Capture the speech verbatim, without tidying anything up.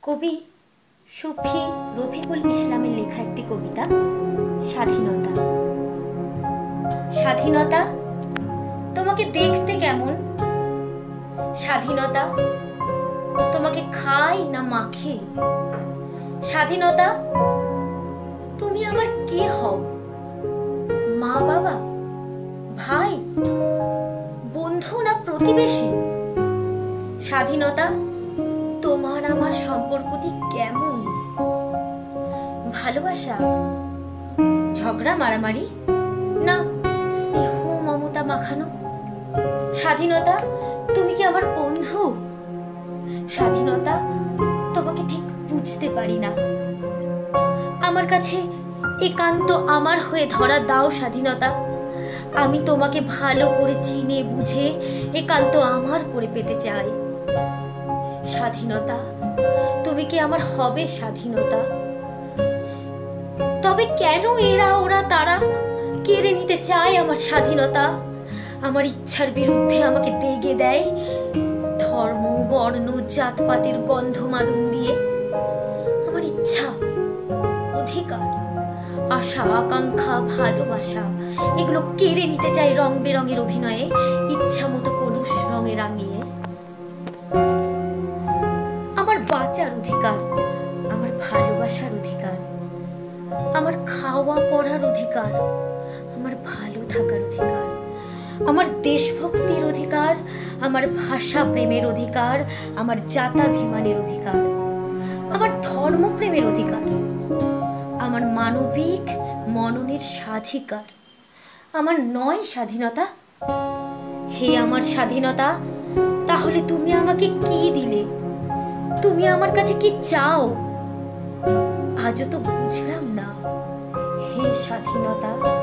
কবি সুফি রফিকুল ইসলামের লেখা একটি কবিতা স্বাধীনতা। স্বাধীনতা তোমাকে দেখতে কেমন? স্বাধীনতা তোমাকে খায় না মাখে? স্বাধীনতা তুমি আমার কে হও? মা বাবা, ভাই, বন্ধু না প্রতিবেশী? স্বাধীনতা তোমার আমার সম্পর্কটি কেমন? ভালোবাসা, ঝগড়া মারামারি না স্নেহ মমতা মাখানো? স্বাধীনতা তুমি কি আমার বন্ধু? স্বাধীনতা তোমাকে ঠিক বুঝতে পারি না, আমার কাছে একান্ত আমার হয়ে ধরা দাও স্বাধীনতা। আমি তোমাকে ভালো করে চিনে বুঝে একান্ত আমার করে পেতে চাই। স্বাধীনতা তুমি কি আমার হবে স্বাধীনতা? তবে কেন এরা ওরা তারা কেড়ে নিতে চায় আমার স্বাধীনতা? আমার ইচ্ছার বিরুদ্ধে আমাকে দেগে দেয় ধর্ম বর্ণ জাতপাতের গন্ধ মাদন দিয়ে। আমার ইচ্ছা, অধিকার, আশা আকাঙ্ক্ষা ভালোবাসা এগুলো কেড়ে নিতে চাই রং বেরঙের অভিনয়ে, ইচ্ছা মতো কলুষ রঙে রাঙিয়ে। আমার বাঁচার অধিকার, আমার ভালোবাসার অধিকার, আমার খাওয়া পড়ার অধিকার, আমার ভালো থাকার অধিকার, আমার দেশভক্তির অধিকার, আমার ভাষা প্রেমের অধিকার, আমার জাতাভিমানের অধিকার, আমার ধর্মপ্রেমের অধিকার, আমার মানবিক মননের স্বাধিকার। আমার নয় স্বাধীনতা? হে আমার স্বাধীনতা, তাহলে তুমি আমাকে কি দিলে? তুমি আমার কাছে কি চাও? আজও তো বুঝলাম না। হে স্বাধীনতা।